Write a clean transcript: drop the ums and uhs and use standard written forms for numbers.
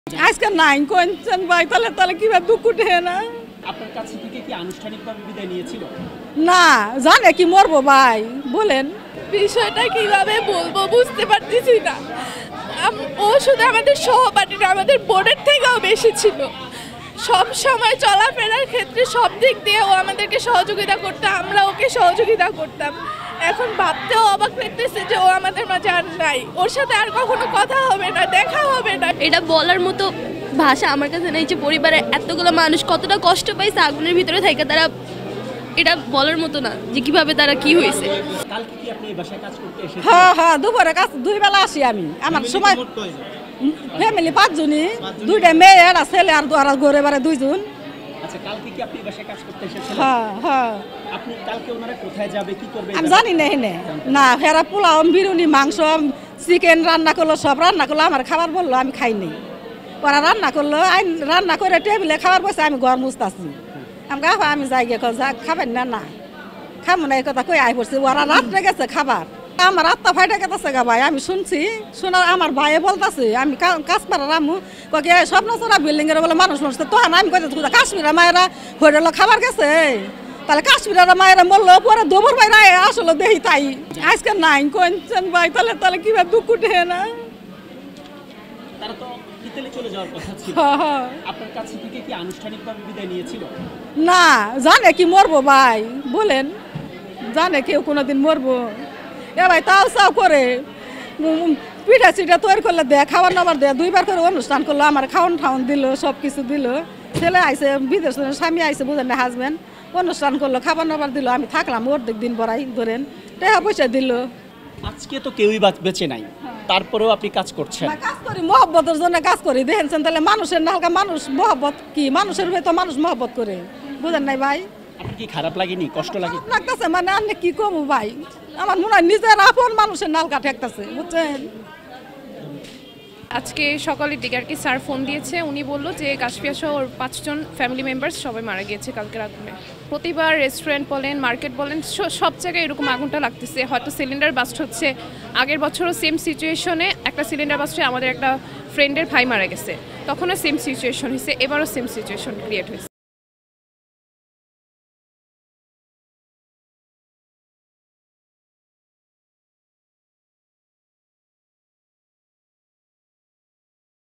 আজকে নাই কোনছেন ভাই তাহলে কিভাবে দুঃখ উঠে না আপনার কাছে থেকে কি আনুষ্ঠানিকভাবে বিদায় নিয়েছিল? না জানে কি মরবো ভাই বলেন বিষয়টা কিভাবে বলবো বুঝতে পারতেছি না। ও শুধু আমাদের সহপাঠী না, আমাদের বোর্ডের থেকেও বেশি ছিল। সব সময় চলাফেরার ক্ষেত্রে সব দিক দিয়ে ও আমাদেরকে সহযোগিতা করতো, আমরা ওকে সহযোগিতা করতাম। এখন ভাবতেও অবাক লাগতেছে যে ও আমাদের মাঝে আর নাই, ওর সাথে আর কখনো কথা হবে না, দেখা হবে না। এটা বলার মতো ভাষা আমার কাছে নেই যে পরিবারের এতগুলো মানুষ কতটা কষ্ট পাইছে আগুনের ভিতরে থেকে, তারা এটা বলার মতো না যে কিভাবে তারা কি হয়েছে। কালকে কি আপনি এই বাসায় কাজ করতে এসেছেন? হ্যাঁ দুপুরে কাজ দুই বেলা আসি আমি। আমার সময় ফ্যামিলি 5 জনই, 2টা মেয়ে একটা ছেলে আর ঘরে বারে 2 জন। আচ্ছা, কালকে কি আপনি এই বাসায় কাজ করতে এসেছেন? হ্যাঁ আপনি কালকে ওনারা কোথায় যাবে, কি করবে আমি জানি না এনে না। ফেরা পোলাও বিরিয়ানি মাংস চিকেন রান্না করলো, সব রান্না করলো, আমার খাবার বললো আমি খাইনি। ওরা রান্না করলো, রান্না করে টেবিলে খাবার বসে আমি ঘর মুছতাছি। আমি গাফা আমি যাই গিয়ে খাবেন না না খাবো না এই কথা কই আই পড়ছি। ওরা রাত্রে গেছে খাবার, আমার আত্মা ফাইটা গেছে গা ভাই। আমি শুনছি, শোনার আমার ভাইয়ে বলতেছে আমি কাজ পাড়ার আমু কে স্বপ্ন চোরা বিল্ডিং এর বলে মানুষ মরছে। তখন আমি কইতে কাশ্মীরের মায়েরা হোটেল খাবার গেছে, তাহলে কাশ্মীরের মায়েরা মরলো পরে দুপুর বাইরে আসলো দেখি তাই। আজকে নাই কোনছেন ভাই তাহলে কিভাবে দুঃখ উঠে না। তারা তো ইতালি চলে যাওয়ার কথা ছিল। আপনার কাছে থেকে কি আনুষ্ঠানিকভাবে বিদায় নিয়েছিল? না জানে কি মরবো ভাই বলেন, জানে কেউ কোনোদিন মরবো? এ ভাই তাও চাও করে পিঠা চিঠা তৈরি করলে দেয়, খাবার নাবার দেয়, 2বার করে অনুষ্ঠান করলো, আমার খাওয়ান ঠাউন দিল, সব কিছু দিল। ছেলে আইসে বিদেশ, স্বামী আইসে বুঝেন না হাজবেন্ড, অনুষ্ঠান করলো, খাবার নাবার দিল। আমি থাকলাম অর্ধেক দিন বড়াই ধরেন, টাকা পয়সা দিল। আজকে তো কেউই বেঁচে নাই, তারপরেও আপনি কাজ করছেন। কাজ করি মহব্বতের জন্য কাজ করি। দেখেছেন তাহলে মানুষের নালকা মানুষ মহব্বত কি, মানুষের ভেতর মানুষ মহব্বত করে, বুঝেন নাই ভাই? আপনার কি খারাপ লাগেনি, কষ্ট লাগে? লাগতেছে মানে আপনি কি কমু ভাই, আমার মনে হয় নিজের আপন মানুষের নালকা ঠেকতেছে, বুঝছেন? আজকে সকালের দিকে আর কি স্যার ফোন দিয়েছে, উনি বললো যে কাশফিয়া সহ ওর 5 জন ফ্যামিলি মেম্বার্স সবাই মারা গিয়েছে কালকের আগুনে। প্রতিবার রেস্টুরেন্ট বলেন, মার্কেট বলেন, সব জায়গায় এরকম আগুনটা লাগতেছে। হয়তো সিলিন্ডার বাস্ট হচ্ছে, আগের বছরও সেম সিচুয়েশনে একটা সিলিন্ডার বাস্ট হয়ে আমাদের একটা ফ্রেন্ডের ভাই মারা গেছে, তখনও সেম সিচুয়েশন হয়েছে, এবারও সেম সিচুয়েশন ক্রিয়েট হয়েছে।